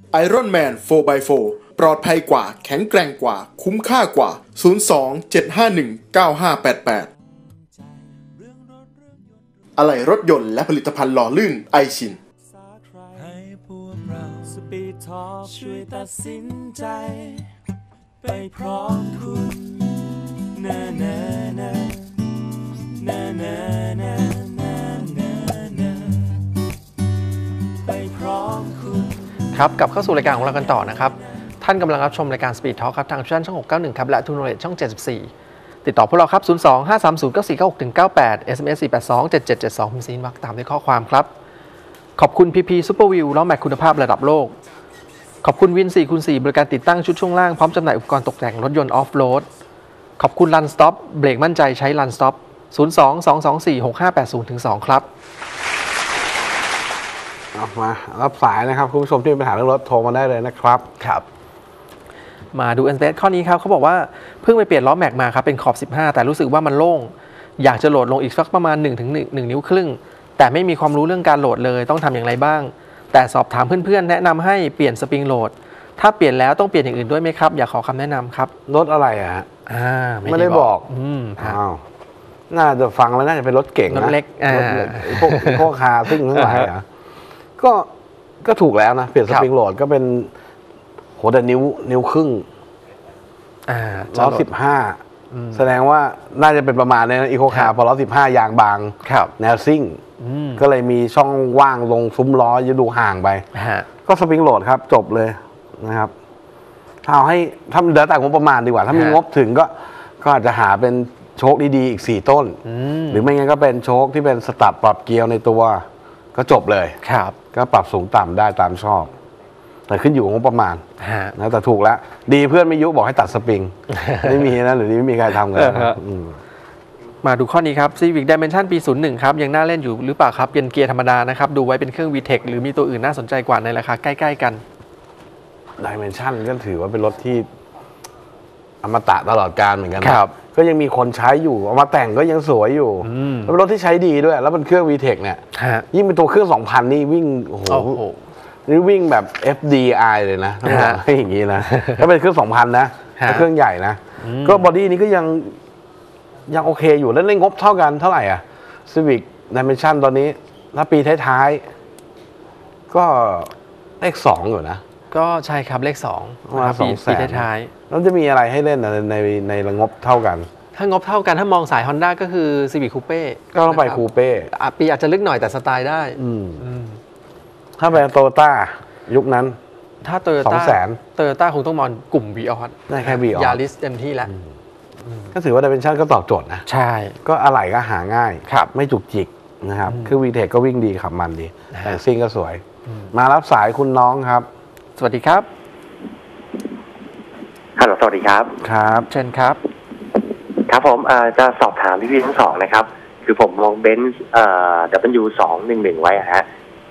Iron Man 4x4 ปลอดภัยกว่าแข็งแกร่งกว่าคุ้มค่ากว่า02-751-9588อะไหล่รถยนต์และผลิตภัณฑ์หล่อลื่นไอชินให้พวกเราสปีดทอล์คช่วยตัดสินใจไปพร้อมคุณนะนะนะนะนะนะนะนะไปพร้อมคุณครับกลับเข้าสู่รายการของเรากันต่อนะครับท่านกำลังรับชมรายการ Speed Talk ครับทางช่อง691ครับและ True Knowledge ช่อง74ติดต่อพวกเราครับ02-530-9496-18 SMS 482-7772 พิมพ์ซีนวักตามด้วยข้อความครับขอบคุณ PP Super View ล้อแม็กคุณภาพระดับโลกขอบคุณวิน 4x4 บริการติดตั้งชุดช่วงล่างพร้อมจำหน่ายอุปกรณ์ตกแต่งรถยนต์ออฟโรดขอบคุณ Run Stop เบรกมั่นใจใช้ Run Stop 02-224-6580-2 ครับมารับสายนะครับคุณผู้ชมที่มีปัญหาเรื่องรถโทรมาได้เลยนะครับครับมาดู NPS ข้อนี้ครับเขาบอกว่าเพิ่งไปเปลี่ยนล้อแม็กมาครับเป็นขอบ15แต่รู้สึกว่ามันโล่งอยากจะโหลดลงอีกสักประมาณ 1 นิ้วครึ่งแต่ไม่มีความรู้เรื่องการโหลดเลยต้องทำอย่างไรบ้างแต่สอบถามเพื่อนๆแนะนำให้เปลี่ยนสปริงโหลดถ้าเปลี่ยนแล้วต้องเปลี่ยนอย่างอื่นด้วยไหมครับอยากขอคำแนะนำครับรถอะไรอ่ะไม่ได้บอกอ้าวน่าจะฟังแล้วน่าจะเป็นรถเก่งนะรถเล็กพวกคาซึ่งทั้งหลายอ่ะก็ถูกแล้วนะเปลี่ยนสปริงโหลดก็เป็นโหแต่นิ้วครึ่ง115แสดงว่าน่าจะเป็นประมาณนี้นะอีโคคาร์พอ115ยางบางแนวซิ่งก็เลยมีช่องว่างลงซุ้มล้อจะดูห่างไปก็สปริงโหลดครับจบเลยนะครับเอาให้ถ้าเดี๋ยวแต่งบประมาณดีกว่าถ้ามีงบถึงก็อาจจะหาเป็นโชคดีๆอีก4ต้นหรือไม่งั้นก็เป็นโชคที่เป็นสตับปรับเกียร์ในตัวก็จบเลยก็ปรับสูงต่ำได้ตามชอบแต่ขึ้นอยู่กับงบประมาณนะแต่ถูกแล้วดีเพื่อนไม่ยุบอกให้ตัดสปริงไม่มีนะหรือไม่มีใครทำกันมาดูข้อนี้ครับ Civic Dimension ปี 01 ครับยังน่าเล่นอยู่หรือเปล่าครับเป็นเกียร์ธรรมดานะครับดูไว้เป็นเครื่อง VTEC หรือมีตัวอื่นน่าสนใจกว่าในราคาใกล้ๆกัน Dimension ก็ถือว่าเป็นรถที่อมตะตลอดกาลเหมือนกันก็ยังมีคนใช้อยู่เอามาแต่งก็ยังสวยอยู่แล้วเป็นรถที่ใช้ดีด้วยแล้วเป็นเครื่อง VTEC เนี่ยยิ่งเป็นตัวเครื่อง 2,000 นี่วิ่งโอ้โหนี่วิ่งแบบ FDI เลยนะต้องบอกให้อย่างนี้นะถ้าเป็นเครื่อง 2,000 นะเครื่องใหญ่นะก็บอดี้นี้ก็ยังโอเคอยู่แล้วในงบเท่ากันเท่าไหร่อ่ะ Civic Dimension ตอนนี้ถ้าปีท้ายๆก็เลข2อยู่นะก็ใช่ครับเลข2 มาปีท้ายแล้วจะมีอะไรให้เล่นในงบเท่ากันถ้างบเท่ากันถ้ามองสาย Honda ก็คือ Civic Coupe ก็ต้องไป Coupe ปีอาจจะลึกหน่อยแต่สไตล์ได้ถ้าเป็นโตโยต้ายุคนั้นถ้าโตโยต้าคงต้องมองกลุ่ม Vios ได้แค่ Vios ยาริสเต็มที่แล้วก็ถือว่า Dimension ก็ตอบโจทย์นะใช่ก็อะไหล่ก็หาง่ายไม่จุกจิกนะครับคือ VTEC ก็วิ่งดีขับมันดีแต่ซิ่งก็สวยมารับสายคุณน้องครับสวัสดีครับฮัลโหลสวัสดีครับครับเชิญครับครับผมจะสอบถามพี่ทั้งสองนะครับคือผมลงเบนซ์W211ไว้ฮะ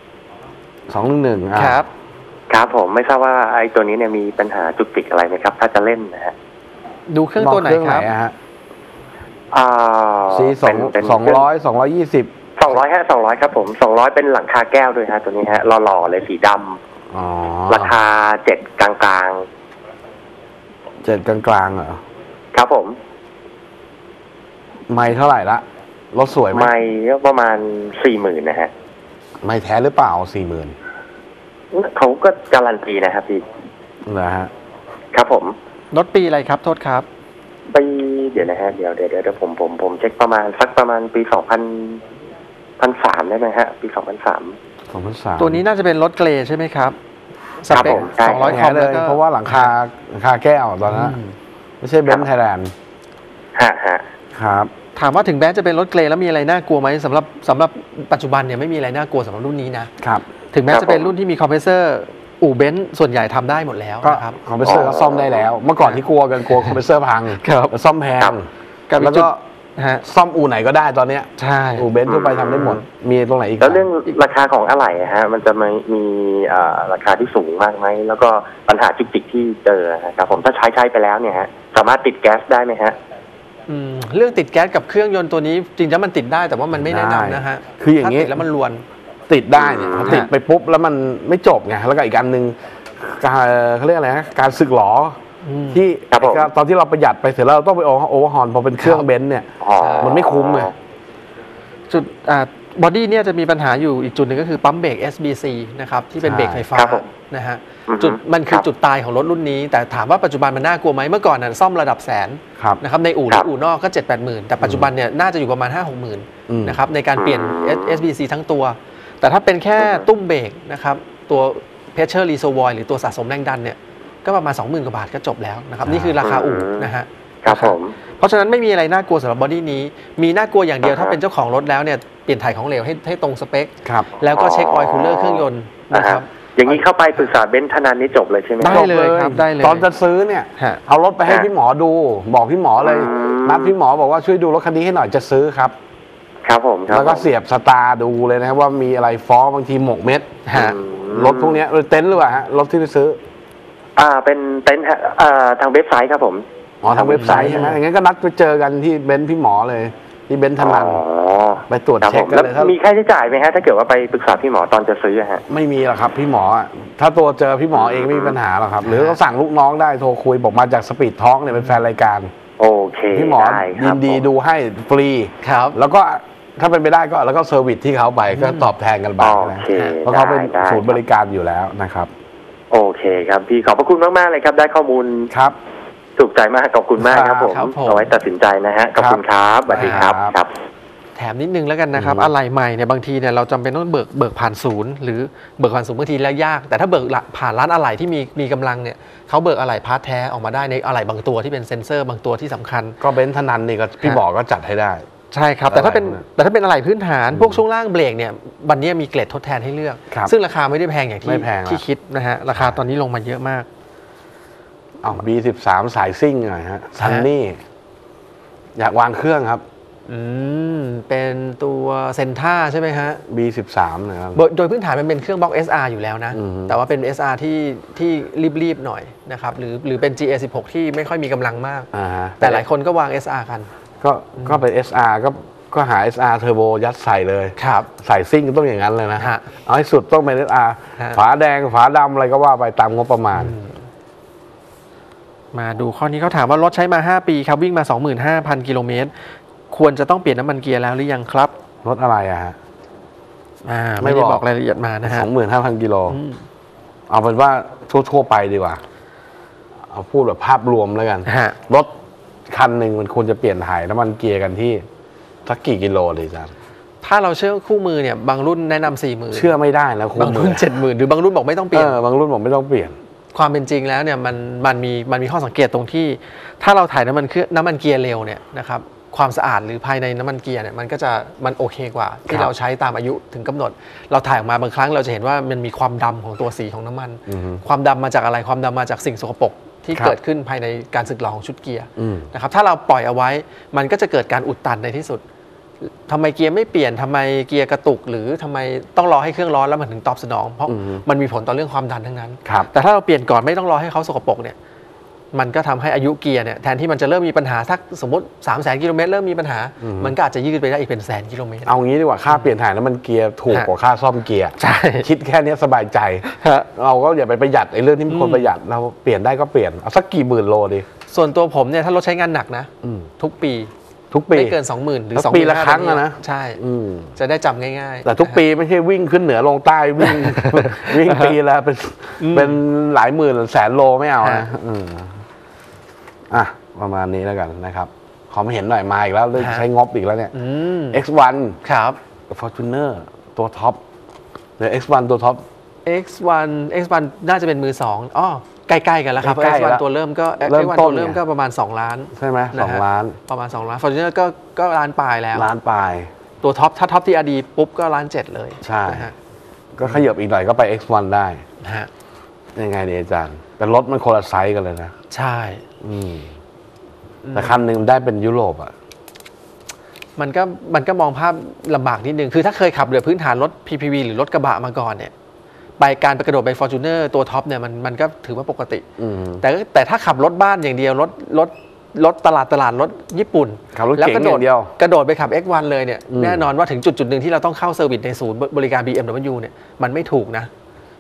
211 ครับครับผมไม่ทราบว่าไอ้ตัวนี้เนี่ยมีปัญหาจุกจิกอะไรไหมครับถ้าจะเล่นนะฮะดูเครื่องตัวไหนครับ 200 220 200ฮะ200ครับผม200เป็นหลังคาแก้วด้วยฮะตัวนี้ฮะหล่อๆเลยสีดำราคา7กลาง 7กลางเหรอครับผมไม่เท่าไหร่ละรถสวยไหมไม่ประมาณ 40,000 นะฮะไม่แท้หรือเปล่า 40,000 เขาก็การันตีนะครับพี่นะฮะครับผมรถปีอะไรครับโทษครับปีเดี๋ยวนะฮะเดี๋ยวผมเช็คประมาณปี2003ได้ไหมฮะปี2003 ตัวนี้น่าจะเป็นรถเกรย์ใช่ไหมครับครับผม 200 คอมเลยเพราะว่าหลังคาแก้วตอนนั้นไม่ใช่เบนซ์ไทยแลนด์ครับถามว่าถึงแม้จะเป็นรถเกรย์แล้วมีอะไรน่ากลัวไหมสำหรับปัจจุบันเนี่ยไม่มีอะไรน่ากลัวสำหรับรุ่นนี้นะครับถึงแม้จะเป็นรุ่นที่มีคอมเพรสเซอร์อู่เบนซ์ส่วนใหญ่ทำได้หมดแล้วนะครับคอมเพรสเซอร์ก็ซ่อมได้แล้วเมื่อก่อนที่กลัวคอมเพรสเซอร์พังซ่อมแพงแล้วก็ซ่อมอู่ไหนก็ได้ตอนนี้ใช่อู่เบนซ์ทั่วไปทำได้หมดมีตรงไหนอีกแล้วเรื่องราคาของอะไหล่ฮะมันจะมีราคาที่สูงมากไหมแล้วก็ปัญหาจุกจิกที่เจอครับผมถ้าใช้ไปแล้วเนี่ยฮะสามารถติดแก๊สได้ไหมฮะเรื่องติดแก๊สกับเครื่องยนต์ตัวนี้จริงๆแล้วมันติดได้แต่ว่ามันไม่แนะนำนะฮะคืออย่างนี้แล้วมันรวนติดได้เนี่ยติดไปปุ๊บแล้วมันไม่จบไงแล้วก็อีกอันนึงการเขาเรียกอะไรนะการสึกหรอที่ตอนที่เราประหยัดไปเสร็จแล้วเราต้องไปโอเวอร์ฮอลพอเป็นเครื่องเบนซ์เนี่ยมันไม่คุ้มเลยจุดบอดี้เนี่ยจะมีปัญหาอยู่อีกจุดหนึ่งก็คือปั๊มเบรก SBC นะครับที่เป็นเบรกไฟฟ้านะฮะจุดมันคือจุดตายของรถรุ่นนี้แต่ถามว่าปัจจุบันมันน่ากลัวไหมเมื่อก่อนน่ะซ่อมระดับแสนนะครับในอู่และอู่นอกก็ 7-8 หมื่นแต่ปัจจุบันเนี่ยน่าจะอยู่ประมาณ 5-6 หมื่นนะครับในการเปลี่ยน SBC ทั้งตัวแต่ถ้าเป็นแค่ตุ้มเบรกนะครับตัว Pressure Reservoir หรือตัวสะสมแรงดันเนี่ยก็ประมาณ 20,000 กว่าบาทก็จบแล้วนะครับนี่คือราคาอู่นะฮะเพราะฉะนั้นไม่มีอะไรน่ากลัวสำหรับบอดี้นี้มีน่ากลัวอย่างเดียวถ้าเป็นเจ้าของรถแล้วเนี่ยเปลี่ยนถ่ายของเหลวให้ตรงสเปคแล้วก็เช็คออยล์คูลเลอร์เครื่องยนต์นะครับอย่างนี้เข้าไปปรึกษาเบนซ์ธนันนี่จบเลยใช่ไหมได้เลยครับได้เลยตอนจะซื้อเนี่ยเอารถไปให้พี่หมอดูบอกพี่หมอเลยนัดพี่หมอบอกว่าช่วยดูรถคันนี้ให้หน่อยจะซื้อครับครับผมแล้วก็เสียบสตาร์ดูเลยนะครับว่ามีอะไรฟ้องบางทีหมกเม็ดรถพวกนี้เต็นท์หรือเปล่าฮะรถที่ไปซื้อเป็นเต็นท์ทางเว็บไซต์ครับผมทางเว็บไซต์ใช่ไหมอย่างงั้นก็นัดไปเจอกันที่เบนซ์พี่หมอเลยที่เบนซ์ธนันไปตรวจเช็คกันเลยมีค่าใช้จ่ายไหมฮะถ้าเกิดว่าไปปรึกษาพี่หมอตอนจะซื้อฮะไม่มีหรอกครับพี่หมอถ้าตัวเจอพี่หมอเองไม่มีปัญหาหรอกครับหรือก็สั่งลูกน้องได้โทรคุยบอกมาจากสปีดท็อกเนี่ยเป็นแฟนรายการโอเคพี่หมอยินดีดูให้ฟรีครับแล้วก็ถ้าเป็นไปได้ก็แล้วก็เซอร์วิสที่เขาไปก็ตอบแทนกันไปนะเพราะเขาเป็นศูนย์บริการอยู่แล้วนะครับโอเคครับพี่ขอบพระคุณมากๆเลยครับได้ข้อมูลครับถูกใจมากขอบคุณมากครับผมเอาไว้ตัดสินใจนะฮะขอบคุณครับสวัสดีครับครับแถมนิดนึงแล้วกันนะครับอะไรใหม่เนี่ยบางทีเนี่ยเราจำเป็นต้องเบิกผ่านศูนย์หรือเบิกผ่านศูนย์บางทีแล้วยากแต่ถ้าเบิกผ่านร้านอะไหล่ที่มีกำลังเนี่ยเขาเบิกอะไหล่พาร์ทแท้ออกมาได้ในอะไหล่บางตัวที่เป็นเซ็นเซอร์บางตัวที่สำคัญก็เบนซ์ธนันนี่ก็พี่บอกก็จัดให้ได้ใช่ครับแต่ถ้าเป็นอะไหล่พื้นฐานพวกช่วงล่างเบรกเนี่ยวันนี้มีเกรดทดแทนให้เลือกซึ่งราคาไม่ได้แพงอย่างที่คิดนะฮะราคาตอนนี้ลงมาเยอะมาก B13 สายซิ่งหน่อยฮะซันนี่อยากวางเครื่องครับเป็นตัวเซนท่าใช่ไหมฮะ B13 นะครับโดยพื้นฐานมันเป็นเครื่องบล็อก SR อยู่แล้วนะแต่ว่าเป็น SR ที่รีบๆหน่อยนะครับหรือเป็น GA16 ที่ไม่ค่อยมีกำลังมากแต่หลายคนก็วาง SR กันก็เป็น SR ก็หา SR เทอร์โบยัดใส่เลยครับใส่ซิ่งก็ต้องอย่างนั้นเลยนะเอาให้สุดต้องเป็น SR ฝาแดงฝาดำอะไรก็ว่าไปตามงบประมาณมาดูข้อนี้เขาถามว่ารถใช้มา5ปีครับวิ่งมา 25,000 กิโลเมตรควรจะต้องเปลี่ยนน้ำมันเกียร์แล้วหรือยังครับรถอะไรอะฮะไม่ได้บอกรายละเอียดมานะฮะ 25,000 กิโลเอาเป็นว่าทั่วไปดีกว่าเอาพูดแบบภาพรวมแล้วกันรถคันหนึ่งมันควรจะเปลี่ยนถ่ายน้ำมันเกียร์กันที่สักกี่กิโลเลยจ๊ะถ้าเราเชื่อคู่มือเนี่ยบางรุ่นแนะนำ 40,000 เชื่อไม่ได้แล้วคู่มือบางรุ่น 70,000 หรือบางรุ่นบอกไม่ต้องเปลี่ยนบางรุ่นบอกไม่ต้องเปลี่ยนความเป็นจริงแล้วเนี่ยมันมีข้อสังเกตตรงที่ถ้าเราถ่ายน้ำมันเกียร์เร็วเนี่ยนะครับความสะอาดหรือภายในน้ำมันเกียร์เนี่ยมันโอเคกว่าที่เราใช้ตามอายุถึงกำหนดเราถ่ายออกมาบางครั้งเราจะเห็นว่ามันมีความดำของตัวสีของน้ำมันความดำมาจากอะไรความดำมาจากสิ่งสกปรกที่เกิดขึ้นภายในการสึกหรอของชุดเกียร์นะครับถ้าเราปล่อยเอาไว้มันก็จะเกิดการอุดตันในที่สุดทำไมเกียร์ไม่เปลี่ยนทำไมเกียร์กระตุกหรือทำไมต้องรอให้เครื่องร้อนแล้วมันถึงตอบสนองเพราะมันมีผลต่อเรื่องความดันทั้งนั้นแต่ถ้าเราเปลี่ยนก่อนไม่ต้องรอให้เขาสกปรกเนี่ยมันก็ทำให้อายุเกียร์เนี่ยแทนที่มันจะเริ่มมีปัญหาถ้าสมมติ 300,000 กิโลเมตรเริ่มมีปัญหามันก็อาจจะยืดไปได้อีกเป็น100,000 กิโลเมตรเอางี้ดีกว่าค่าเปลี่ยนถ่ายน้ำมันเกียร์ถูกกว่าค่าซ่อมเกียร์ใช่คิดแค่นี้สบายใจเราก็อย่าไปประหยัดไอ้เรื่องที่มันควรประหยัดเราเปลี่ยนได้ก็เปลี่ยนเอาสักกี่หมื่นโลดีส่วนตัวผมเนี่ยถ้ารถใช้งานหนักนะทุกปีไม่เกิน 20,000 หรือ 2 ปีละครั้งนะใช่จะได้จำง่ายๆแต่ทุกปีไม่ใช่วิ่งขึ้นเหนือลงใต้วิ่งปีละเป็นหลายหมื่นแสนโลไม่เอานะประมาณนี้แล้วกันนะครับขอมาเห็นหน่อยมาอีกแล้วเลยใช้งบอีกแล้วเนี่ย X1 ครับ Fortuner ตัวท็อปหรือ X1 ตัวท็อป X1 น่าจะเป็นมือ2ใกล้ๆกันแล้วครับ X1 ตัวเริ่มก็ X1 ตัวเริ่มก็ประมาณ2 ล้านใช่ไหม2 ล้านประมาณ2 ล้าน Fortuner ก็ล้านปลายแล้วล้านปลายตัวท็อปถ้าท็อปที่อดีปุ๊บก็1.7 ล้านเลยใช่ก็ขยับอีกหน่อยก็ไป X1 ได้ยังไงดีอาจารย์แต่รถมันคนละไซส์กันเลยนะใช่แต่คันหนึ่งได้เป็นยุโรปอ่ะมันก็มองภาพลำบากนิดนึงคือถ้าเคยขับเรือพื้นฐานรถ PPV หรือรถกระบะมาก่อนเนี่ยไปกระโดดไป Fortuner ตัวท็อปเนี่ยมันก็ถือว่าปกติแต่ถ้าขับรถบ้านอย่างเดียวรถตลาดรถญี่ปุ่นแล้วกระโดดไปขับ X1 เลยเนี่ยแน่นอนว่าถึงจุดหนึ่งที่เราต้องเข้าเซอร์วิสในศูนย์บริการ BMW เนี่ยมันไม่ถูกนะเพ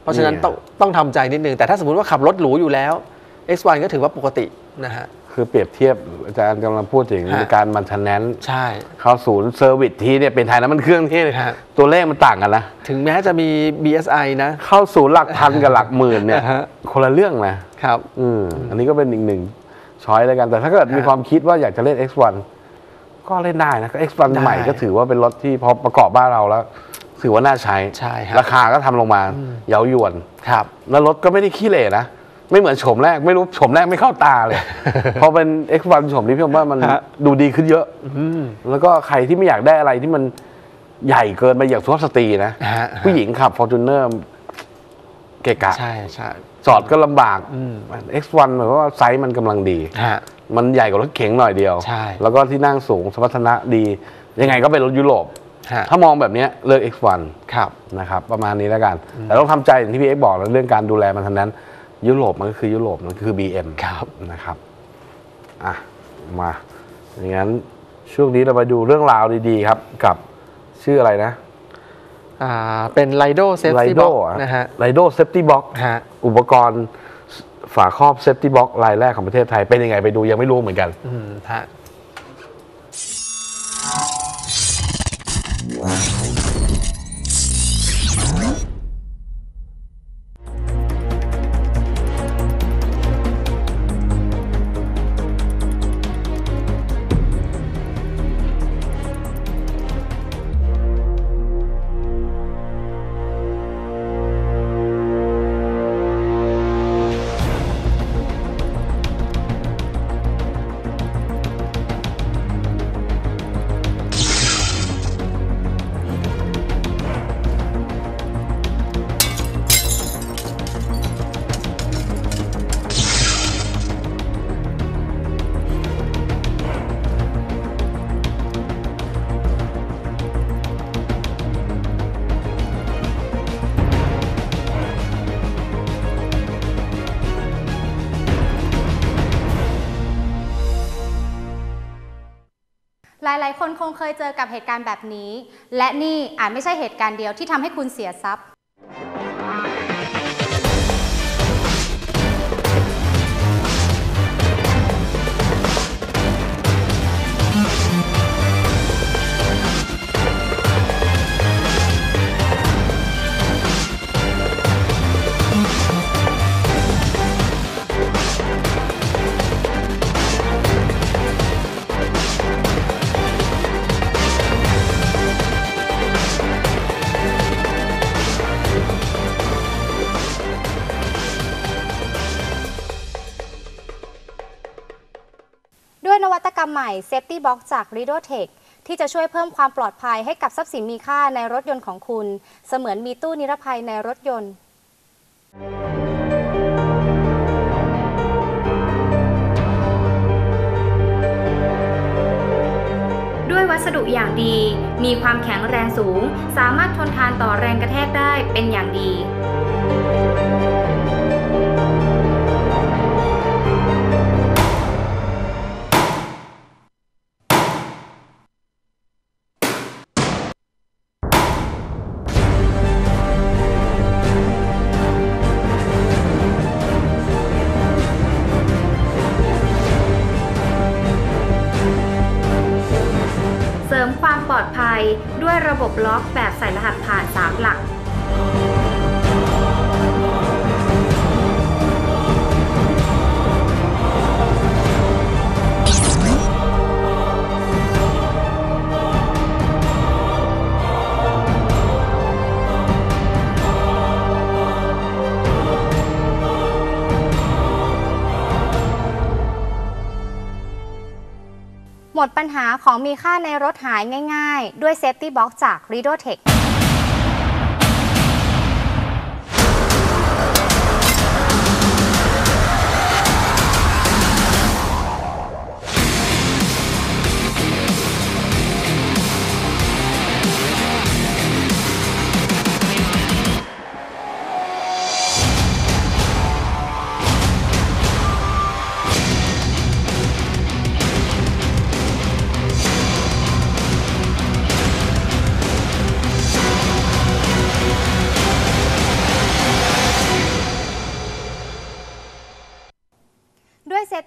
ราะฉะนั้นต้องทำใจนิดนึงแต่ถ้าสมมติว่าขับรถหรูอยู่แล้ว X1 ก็ถือว่าปกตินะฮะคือเปรียบเทียบอาจารย์กำลังพูดถึงการมันเทนแนนซ์ใช่เข้าศูนย์เซอร์วิสทีเนี่ยเป็นไทยนะมันเครื่องที่ตัวเลขมันต่างกันนะถึงแม้จะมี BSI นะเข้าศูนย์หลักพันกับหลักหมื่นเนี่ยคนละเรื่องนะครับอันนี้ก็เป็นอีกหนึ่งช้อยแล้วกันแต่ถ้าเกิดมีความคิดว่าอยากจะเล่น X1 ก็เล่นได้นะ X1 ใหม่ก็ถือว่าเป็นรถที่พอประกอบบ้านเราแล้วถือว่าน่าใช้ราคาก็ทำลงมาเย้ายวนครับแล้วรถก็ไม่ได้ขี้เหร่นะไม่เหมือนโฉมแรกไม่รู้โฉมแรกไม่เข้าตาเลยพอเป็น X1 โฉมนี้พี่ผมว่ามันดูดีขึ้นเยอะแล้วก็ใครที่ไม่อยากได้อะไรที่มันใหญ่เกินไปอย่างสุภาพสตรีนะผู้หญิงขับ Fortuner เกะกะใช่ใช่จอดก็ลำบาก X1 หมายว่าไซส์มันกำลังดีมันใหญ่กว่ารถเก๋งหน่อยเดียวแล้วก็ที่นั่งสูงสมรรถนะดียังไงก็เป็นรถยุโรปถ้ามองแบบนี้เลือก X1 นะครับประมาณนี้แล้วกันแต่ต้องทำใจอย่างที่พี่เอ็กบอกเรื่องการดูแลมันทั้งนั้นยุโรปมันก็คือยุโรปมันคือ BM นะครับมาอย่างนั้นช่วงนี้เราไปดูเรื่องราวดีๆครับกับชื่ออะไรนะเป็น Lido Safety Box นะฮะ Lido Safety Box อุปกรณ์ฝาครอบ Safety Box รายแรกของประเทศไทยเป็นยังไงไปดูยังไม่รู้เหมือนกันฮะหลายๆคนคงเคยเจอกับเหตุการณ์แบบนี้และนี่อาจไม่ใช่เหตุการณ์เดียวที่ทำให้คุณเสียทรัพย์ด้วยนวัตกรรมใหม่ Safety Box จาก Ridotech ที่จะช่วยเพิ่มความปลอดภัยให้กับทรัพย์สินมีค่าในรถยนต์ของคุณเสมือนมีตู้นิรภัยในรถยนต์ด้วยวัสดุอย่างดีมีความแข็งแรงสูงสามารถทนทานต่อแรงกระแทกได้เป็นอย่างดีเสริมความปลอดภัยด้วยระบบล็อกแบบใส่รหัสผ่าน3 หลักหมดปัญหาของมีค่าในรถหายง่ายๆด้วย Safety Box จาก Ridotech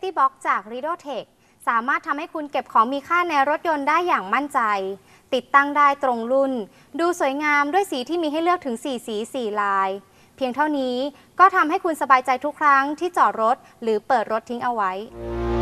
Safety Box จาก Ridotech สามารถทำให้คุณเก็บของมีค่าในรถยนต์ได้อย่างมั่นใจติดตั้งได้ตรงรุ่นดูสวยงามด้วยสีที่มีให้เลือกถึง4สี4ลายเพียงเท่านี้ก็ทำให้คุณสบายใจทุกครั้งที่จอดรถหรือเปิดรถทิ้งเอาไว้